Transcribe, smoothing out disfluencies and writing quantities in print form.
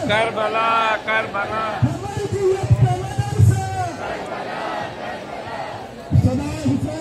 Karbala Karbala हमारी जीवित के मैदान से सदा हुसैन